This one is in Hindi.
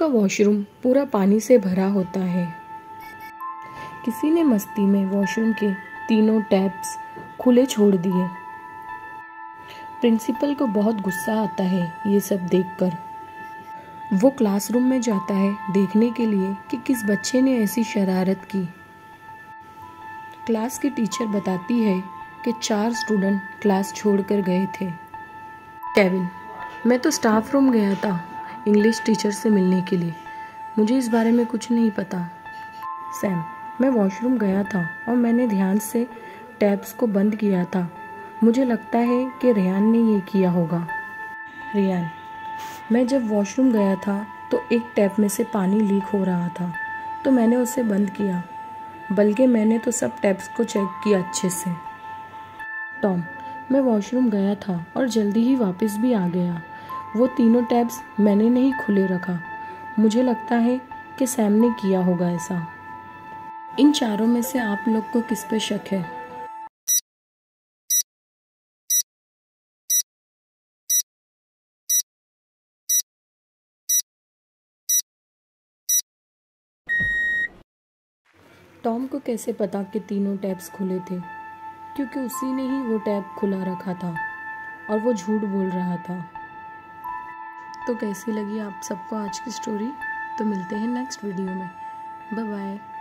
का वॉशरूम पूरा पानी से भरा होता है। किसी ने मस्ती में वॉशरूम के तीनों टैप्स खुले छोड़ दिए। प्रिंसिपल को बहुत गुस्सा आता है ये सब देखकर। वो क्लासरूम में जाता है देखने के लिए कि किस बच्चे ने ऐसी शरारत की। क्लास की टीचर बताती है कि 4 स्टूडेंट क्लास छोड़कर गए थे। केविन: मैं तो स्टाफ रूम गया था इंग्लिश टीचर से मिलने के लिए, मुझे इस बारे में कुछ नहीं पता। सैम: मैं वॉशरूम गया था और मैंने ध्यान से टैप्स को बंद किया था, मुझे लगता है कि रेयान ने ये किया होगा। रेयान: मैं जब वॉशरूम गया था तो एक टैप में से पानी लीक हो रहा था तो मैंने उसे बंद किया, बल्कि मैंने तो सब टैप्स को चेक किया अच्छे से। टॉम: मैं वॉशरूम गया था और जल्दी ही वापस भी आ गया, वो तीनों टैप्स मैंने नहीं खुले रखा, मुझे लगता है कि सैम ने किया होगा ऐसा। इन चारों में से आप लोग को किस पे शक है? टॉम को कैसे पता कि तीनों टैप्स खुले थे? क्योंकि उसी ने ही वो टैप खुला रखा था और वो झूठ बोल रहा था। तो कैसी लगी आप सबको आज की स्टोरी? तो मिलते हैं नेक्स्ट वीडियो में। Bye bye.